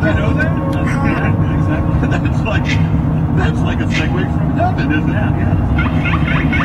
know that? Yeah, exactly. That's like a segue from heaven, isn't it? Yeah.